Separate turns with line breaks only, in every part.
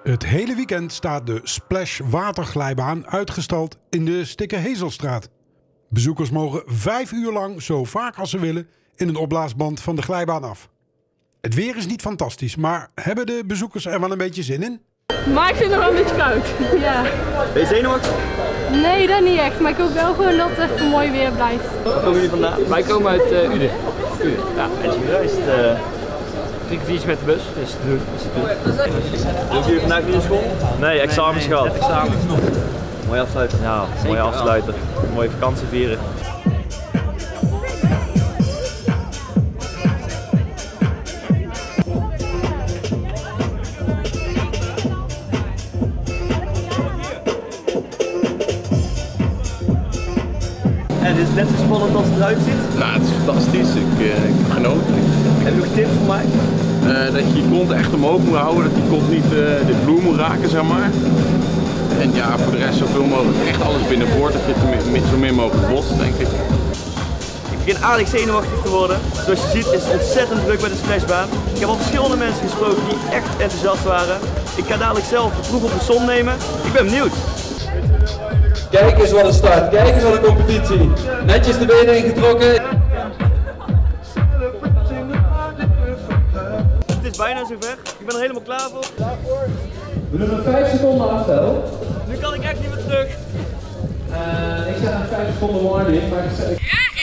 Het hele weekend staat de Splash waterglijbaan uitgestald in de Stikkehezelstraat. Bezoekers mogen 5 uur lang zo vaak als ze willen in een opblaasband van de glijbaan af. Het weer is niet fantastisch, maar hebben de bezoekers er wel een beetje zin in?
Maar ik vind het nog wel een beetje koud. Ja.
Ben je zenuwachtig?
Nee, dat niet echt. Maar ik hoop wel gewoon dat het even mooi weer blijft.
Waar komen jullie vandaan?
Wij komen uit Uden.
Uden. Ja, en je reist
3 kwartiertjes met de bus, dus te doen.
Doen jullie vandaag niet naar school?
Nee, examens gehad.
Examen. Mooi afsluiten.
Ja, mooie afsluiter. Mooie vakantie vieren.
En het is net zo spannend als het eruit ziet.
Nou, het is fantastisch. Ik heb genoten.
Heb je nog een tip voor mij?
Dat je je kont echt omhoog moet houden, dat die kont niet de vloer moet raken, zeg maar. En ja, voor de rest zoveel mogelijk echt alles binnenboord, dat je het zo min mogelijk botst, denk ik.
Ik begin aardig zenuwachtig te worden. Zoals je ziet is het ontzettend druk bij de splashbaan. Ik heb al verschillende mensen gesproken die echt enthousiast waren. Ik ga dadelijk zelf de proef op de som nemen. Ik ben benieuwd.
Kijk eens wat er staat, kijk eens wat de competitie. Netjes de benen ingetrokken.
Het is bijna zover. Ik ben er helemaal klaar voor.
We doen nog 5 seconden aftel.
Nu kan ik echt niet meer terug.
Ik zet nog 5 seconden warning, maar ik zeg...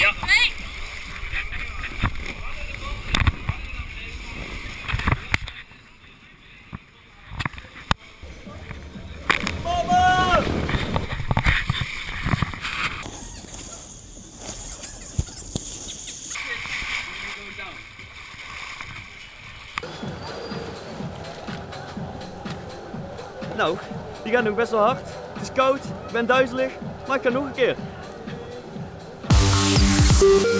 Nou, die gaat nog best wel hard. Het is koud, ik ben duizelig, maar ik ga nog een keer.